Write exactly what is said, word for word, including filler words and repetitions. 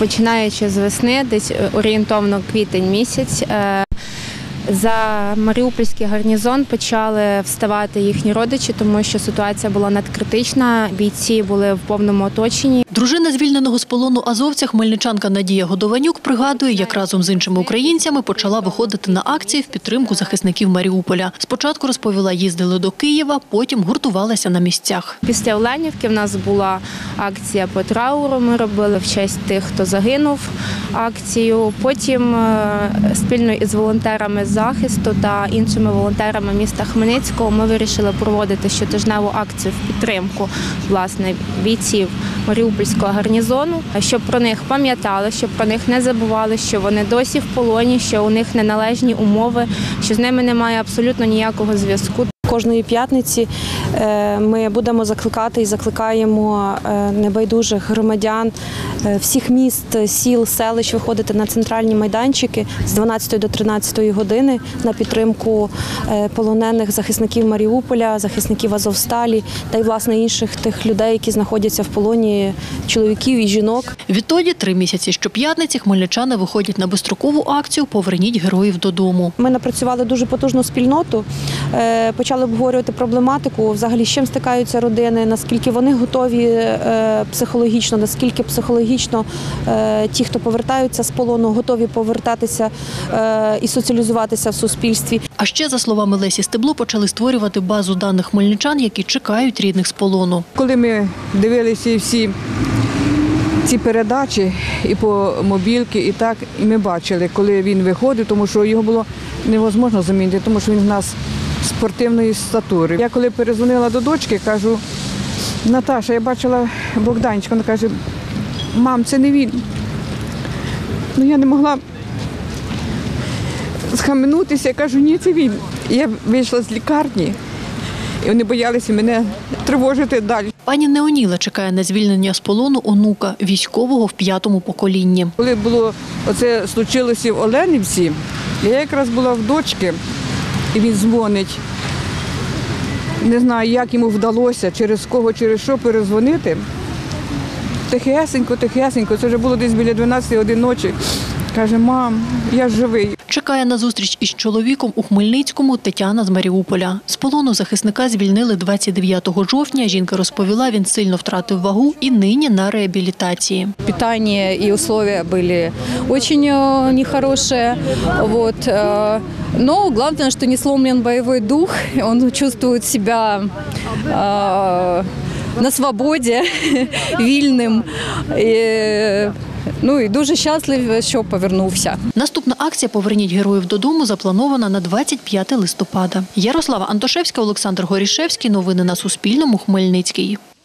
Починаючи з весни, десь орієнтовно квітень місяць, за маріупольський гарнізон почали вставати їхні родичі, тому що ситуація була надкритична, бійці були в повному оточенні. Дружина звільненого з полону азовця, хмельничанка Надія Годованюк, пригадує, як разом з іншими українцями почала виходити на акції в підтримку захисників Маріуполя. Спочатку, розповіла, їздили до Києва, потім гуртувалися на місцях. Після Оленівки в нас була акція по трауру, ми робили в честь тих, хто загинув, акцію. Потім спільно із волонтерами захисту та іншими волонтерами міста Хмельницького ми вирішили проводити щотижневу акцію в підтримку, власне, бійців Маріупольського гарнізону, щоб про них пам'ятали, щоб про них не забували, що вони досі в полоні, що у них неналежні умови, що з ними немає абсолютно ніякого зв'язку. Кожної п'ятниці ми будемо закликати і закликаємо небайдужих громадян всіх міст, сіл, селищ виходити на центральні майданчики з дванадцятої до тринадцятої години на підтримку полонених захисників Маріуполя, захисників Азовсталі та й, власне, інших тих людей, які знаходяться в полоні, чоловіків і жінок. Відтоді три місяці щоп'ятниці хмельничани виходять на безстрокову акцію «Поверніть героїв додому». Ми напрацювали дуже потужну спільноту, почали обговорювати проблематику, взагалі з чим стикаються родини, наскільки вони готові психологічно, наскільки психологічно ті, хто повертаються з полону, готові повертатися і соціалізуватися в суспільстві. А ще, за словами Лесі Стебло, почали створювати базу даних хмельничан, які чекають рідних з полону. Коли ми дивилися всі ці передачі і по мобілки, і так, і ми бачили, коли він виходив, тому що його було невозможно замінити, тому що він в нас спортивної статури. Я коли перезвонила до дочки, кажу: Наташа, я бачила Богданчика, вона каже: мам, це не він. Ну я не могла схаменутися, я кажу: ні, це він. Я вийшла з лікарні, і вони боялися мене тривожити далі. Пані Неоніла чекає на звільнення з полону онука, військового в п'ятому поколінні. Коли було, оце случилося в Оленівці, я якраз була в дочки, і він дзвонить. Не знаю, як йому вдалося, через кого, через що перезвонити. Тихесенько, тихесенько, це вже було десь біля дванадцятої години ночі. Каже: мам, я живий. Чекає на зустріч із чоловіком у Хмельницькому Тетяна з Маріуполя. З полону захисника звільнили двадцять дев'ятого жовтня. Жінка розповіла, він сильно втратив вагу і нині на реабілітації. Питання і умови були дуже нехороші. Вот. Но главное, что не сломлен боевой дух. Он чувствует себя на свободі, вільним. Ну і дуже щасливий, що повернувся. Наступна акція «Поверніть героїв додому» запланована на двадцять п'яте листопада. Ярослава Антошевська, Олександр Горішевський. Новини на Суспільному. Хмельницький.